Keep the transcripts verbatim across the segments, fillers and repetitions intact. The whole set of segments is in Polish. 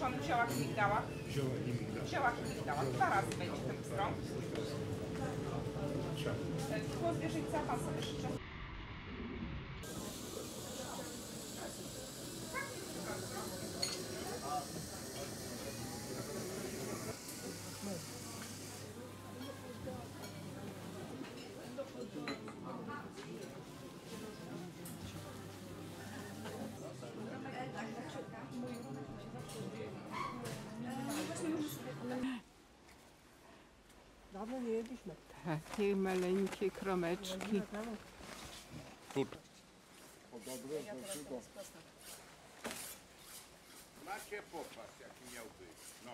pan w ziołach i migdałach? Ziołach i migdałach. W ziołach i migdałach. Dwa razy będzie ten pstrąg. Tło zwierzyńca pan sobie życzy. Dawno nie jedliśmy. Takie maleńkie kromeczki. Macie popas, jaki miał być. No.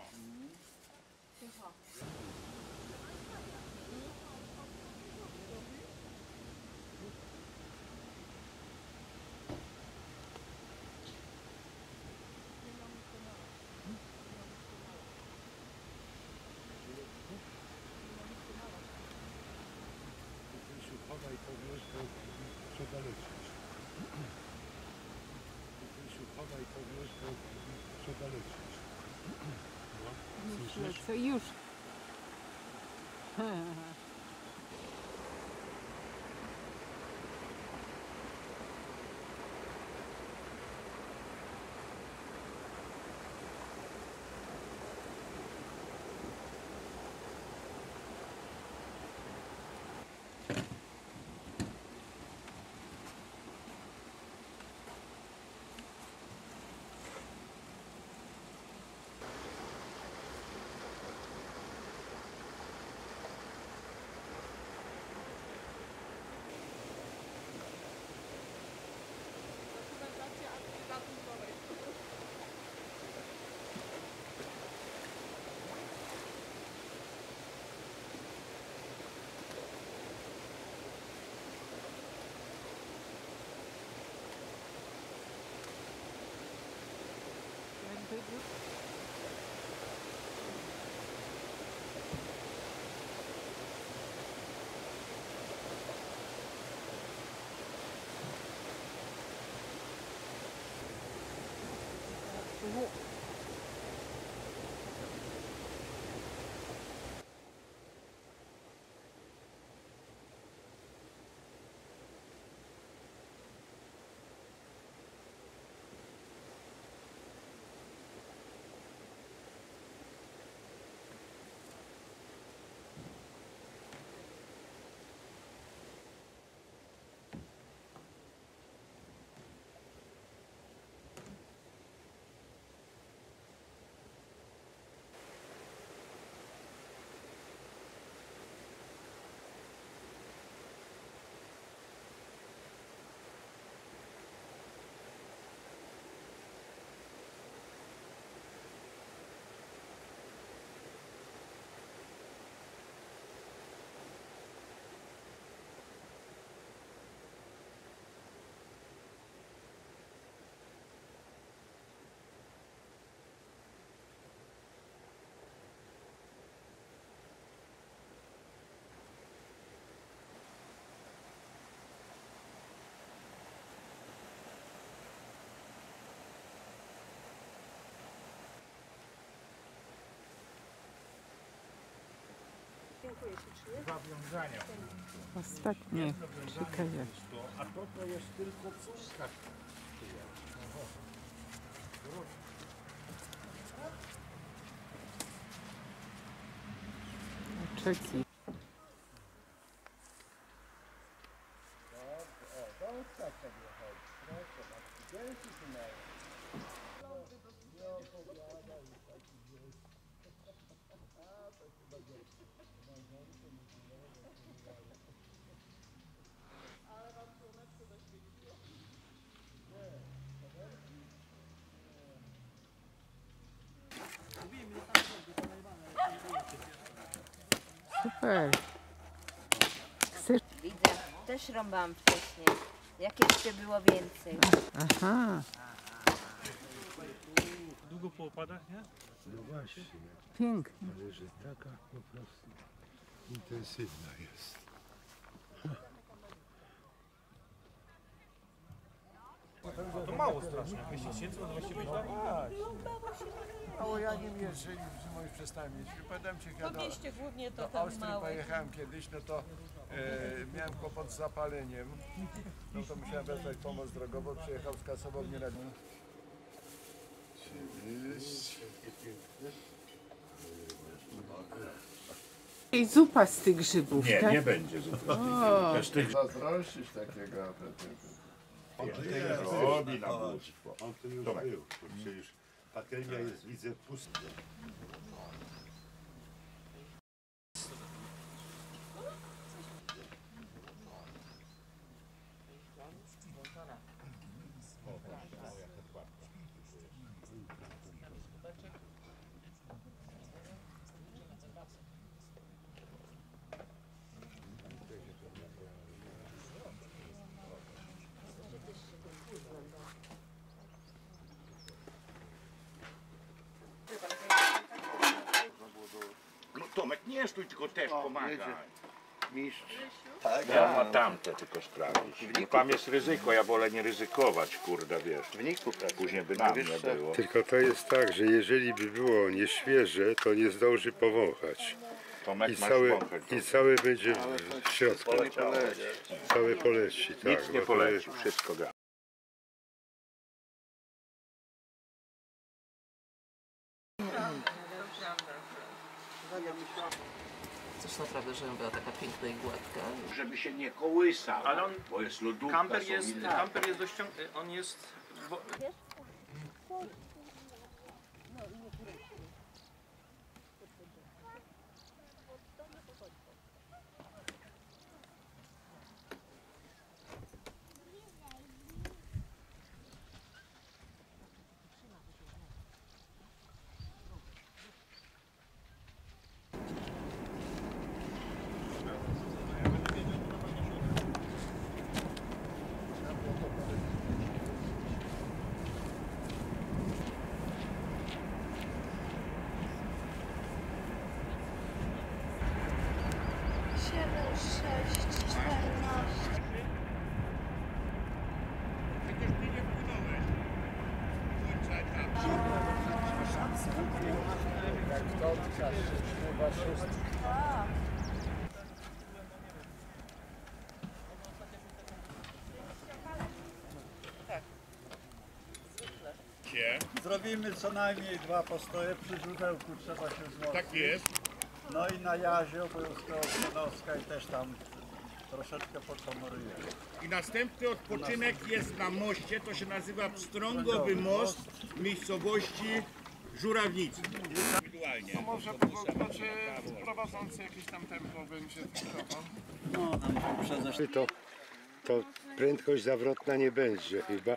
Chowaj to wiesz, bo trzeba lecieć. Chowaj to wiesz, bo trzeba lecieć. No, słyszysz? Co już? Dwa wiązania. Ostatnie przykazać. A to to jest tylko córka. Czeki. Super. Chcesz? Widzę. Też rąbałam wcześniej. Jak jeszcze było więcej. Aha. Długo po opadach, nie? No właśnie, Pięknie. ale że taka po prostu intensywna jest. To mało strasznie. dwieście tysięcy to dwieście pięć lat? Mało ja nim jeżeli w zimą już przestałem jeździć. Pamiętam cię, Po kiedy mieście głównie to do tam Austrii małe. pojechałem kiedyś, no to e, miałem kłopot z zapaleniem. No to musiałem wezwać pomoc drogową, przyjechał, skasował mnie na dół. I zupa z tych grzybów, Nie, tak? nie będzie zupełnie. O, Też tych Zazdrościsz takiego apetytu. robi na bóstwo. On tu już Tomek. był. To przecież patelnia jest, widzę, pusta. No Tomek, nie stój, tylko też pomagaj. Mistrz. Ja mam tamte tylko sprawdzić. Bo tam jest ryzyko, ja wolę nie ryzykować, kurde, wiesz. Później by na mnie było. Tylko to jest tak, że jeżeli by było nieświeże, to nie zdąży powąchać. Tomek, I masz cały, wąchać. i cały będzie w środku. Cały poleci, tak. Nic nie bo to poleci, wszystko gra. Coś naprawdę, żeby była taka piękna i gładka. Żeby się nie kołysał, Ale on- bo jest lodówka, Kamper są jest, inne. kamper jest dość, on jest... wo- siedem, sześć, czternaście. Zrobimy co najmniej dwa postoje, przy źródełku trzeba się złożyć. Tak jest. No i na jazie obowiązkowo Stanowska i też tam troszeczkę pokomorujemy. I następny odpoczynek jest na moście, to się nazywa Pstrągowy Most w miejscowości Żurawnicy. Indywidualnie. może znaczy, prowadzący jakieś tam tempo bym się cofał. No tam przez To, to prędkość zawrotna nie będzie chyba.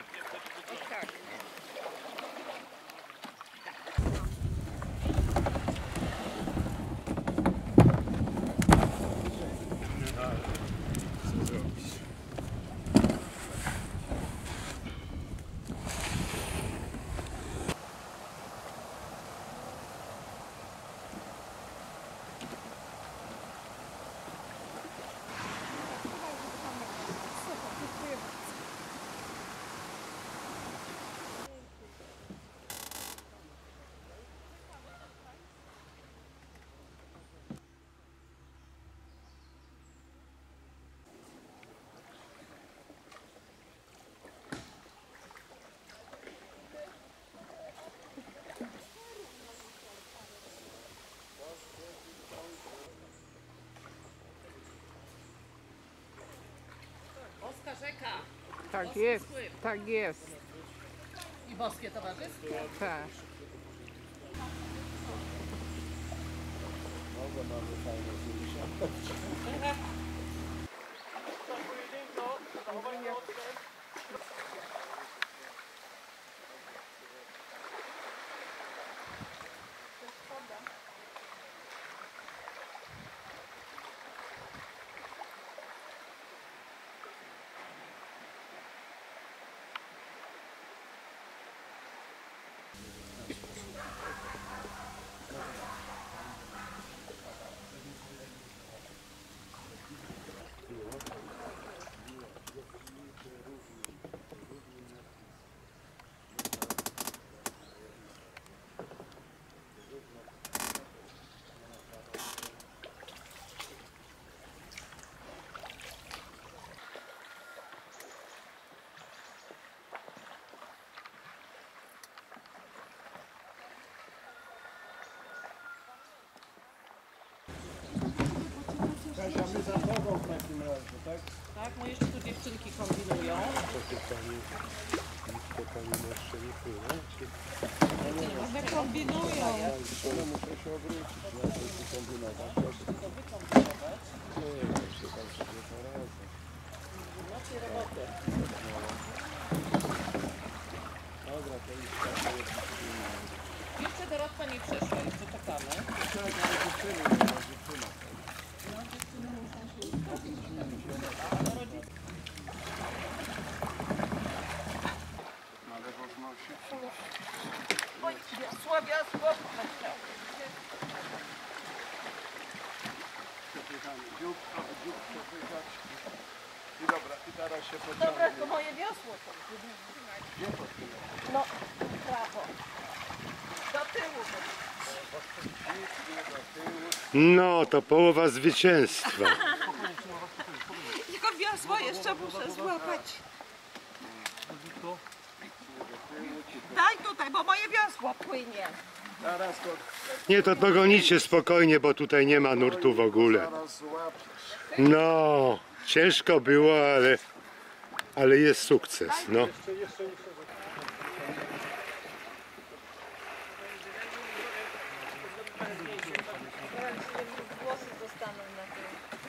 tak jest, tak jest. I boskie towarzystwo. Tak. Zapraszamy za tobą w takim razie, tak? Tak, no jeszcze tu dziewczynki kombinują. To ty pani, to pani maszczeniku, nie? One kombinują. Ale muszę się obrócić, ja to tu kombinować. To wykombinować. Nie, jeszcze tam sobie poradzę. Macie robotę. Dobra, to już tak jest. Jeszcze Dorotka nie przeszła, jeszcze czekamy. Tak, ale dziewczyny, no, dziewczyna. No dziewczyny muszą się ustawić. Ale rodzice... Na lewo znosi. Oj, wiosło, wiosło. Przepychamy dziób, dziób przepychać. I dobra, i teraz się pociągnie. Dobra, to moje wiosło to. Gdzie podpychać? No, prawo. Do tyłu. No, to połowa zwycięstwa. Tylko wiosło jeszcze muszę złapać. Daj tutaj, bo moje wiosło płynie. Zaraz to, Nie, to dogonicie spokojnie, bo tutaj nie ma nurtu w ogóle. zaraz złapiesz. No, ciężko było, ale, ale jest sukces. No. Jeszcze, jeszcze, jeszcze. Włosy zostaną na tym.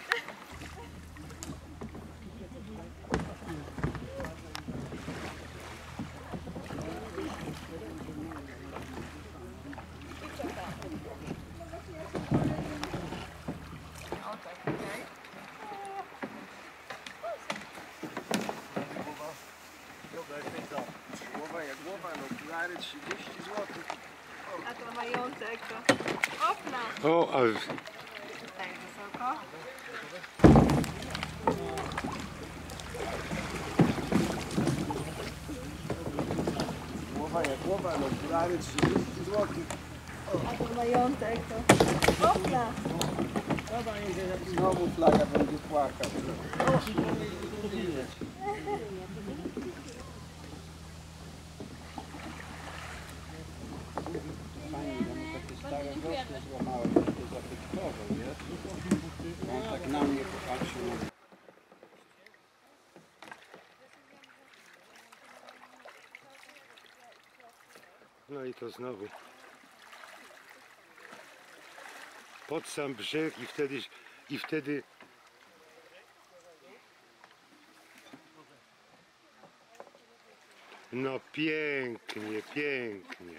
Głowa jak głowa, no okulary trzydzieści złotych. A to majątek to... Opla! O, a Tak wysoko. Głowa jak głowa, no okulary trzydzieści złotych. A to majątek to... Opla! Znowu flaga będzie płakać. On tak na mnie popatrzył. no i to znowu pod sam brzeg i wtedy, i wtedy no pięknie, pięknie.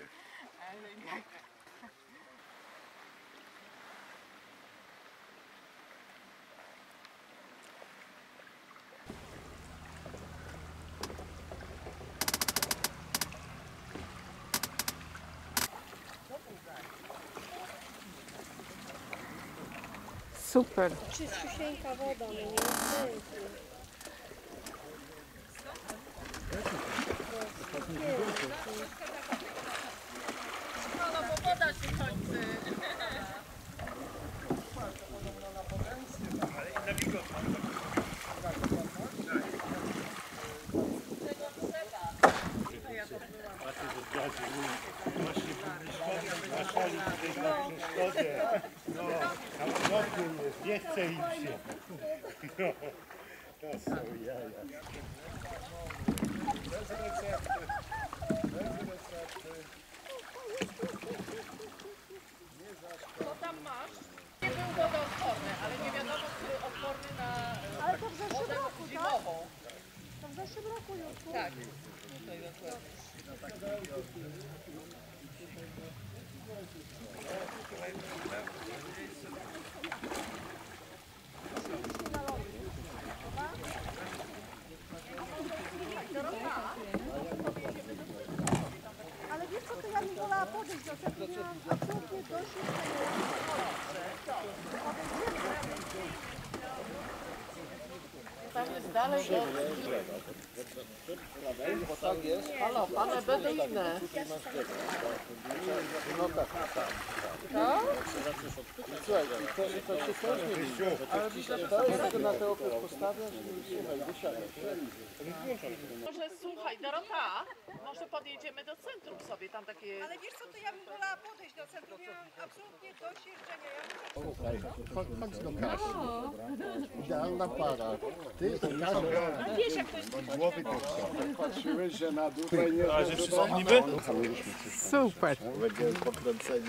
Super. Czyściusieńka woda, no nie jest No bo woda się kończy. Nie chce im się. No, to są jaja. Bez recepty. Bez recepty. Co tam masz? Nie był wodoodporny, ale nie wiadomo, który odporny na Ale to w zeszłym wodę roku, tak? zimową. To w zeszłym roku już. Tak. Tutaj dokładnie. Ale wiesz co, to ja bym wolała podejść do tego, miałam absolutnie dość Tam jest dalej do... Bo tak jest. Halo, pane Beduinę. No tak, tak. Co? Słuchaj, i to, i to się też nie widzi. Ale widzę, że to jest na te okres postawiasz i słuchaj, wysiadasz. Może słuchaj, Dorota, może podjedziemy do centrum sobie, tam takie... Ale wiesz co, to ja bym wolała podejść do centrum, ja mam absolutnie dość jeżdżenia. Ja Słuchaj, chodź do Kasi, dobra? Idealna para. Ty, to Kasia. A wiesz jak to jest? Do głowy to patrzyłeś, że na dupę nie A że wszyscy niby? Super. będzie pokręcenie.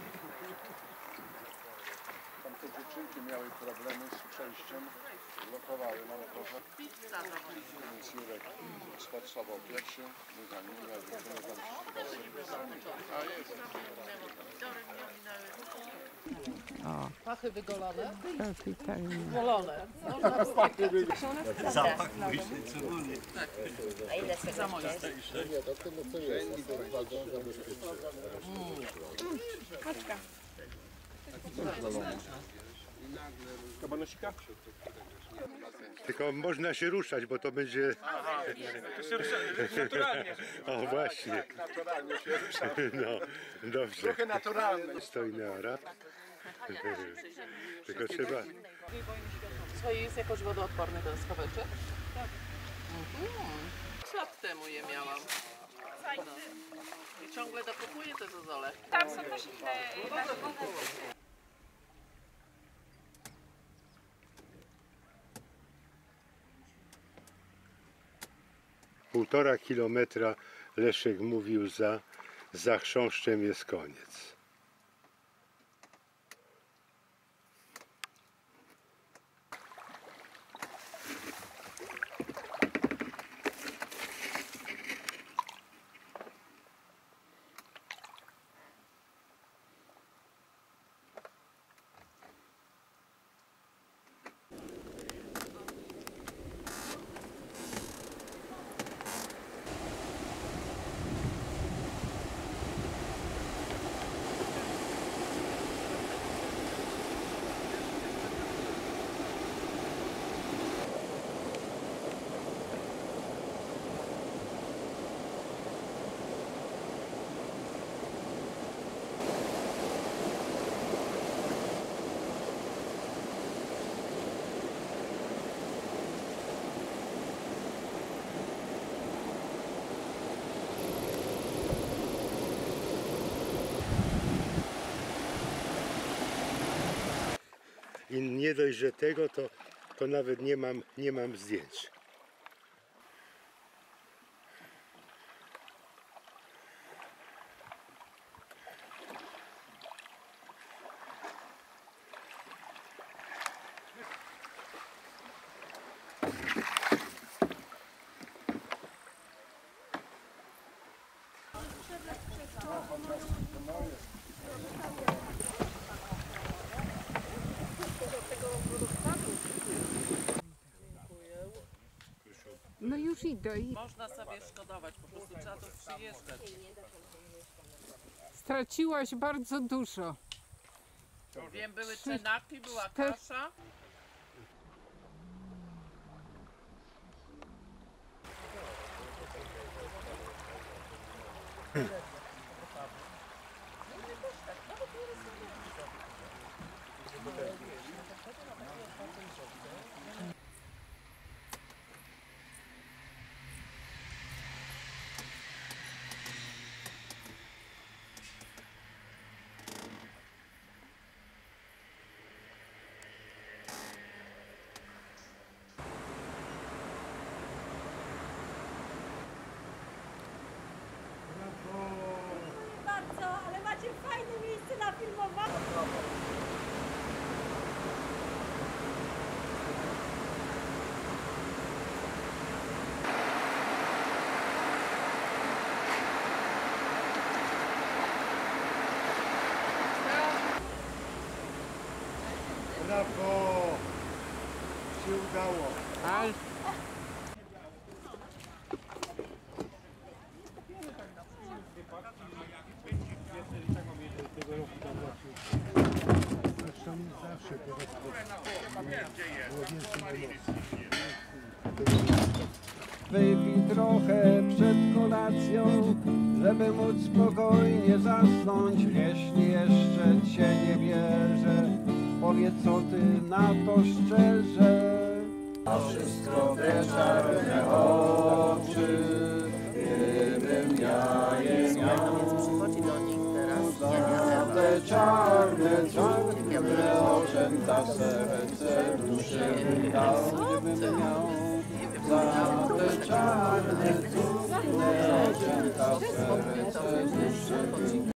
Tam te dziewczynki miały problemy z przejściem, blokowały na motorze. Więc Jurek spatrzował pierwszy, my za nim, ja dziewczyny tam się A jest. Pachy wygolone? Kapitalnie. Golone. Zapach A ile sobie Za moje. Nie, to tyle co jest, a to walczą zabezpieczyć. Kabanosika? Tylko można się ruszać, bo to będzie... To się rusza naturalnie. O właśnie. Naturalnie się rusza. No, dobrze. Trochę naturalne. Stoi na Arab. Tylko trzeba... Swoje jest jakoś wodoodporny ten skoweczek? Tak. Mhm. Trzy lat temu je miałam. No. I ciągle dokupuję te zozole. Tam są też inne. Półtora kilometra Leszek mówił za, za chrząszczem jest koniec. I nie dość, że tego, to, to nawet nie mam, nie mam zdjęć. No już idę i Można sobie szkodować, po prostu trzeba tu przyjeżdżać. straciłaś bardzo dużo. Wiem, były cenaki, była cztery- kasza. bardzo, ale macie fajne miejsce na filmowanie. Brawo! Się udało. Ale Zresztą zawsze teraz było więcej emocji. wypij trochę przed kolacją, żeby móc spokojnie zasnąć. Jeśli jeszcze cię nie bierze, powiedz co ty na to szczerze. A wszystko te czarne oczy, gdybym ja je miał. Za te czarne, czarne oczęta serce duszę wydał, gdybym miał. Za te czarne, czarne oczęta serce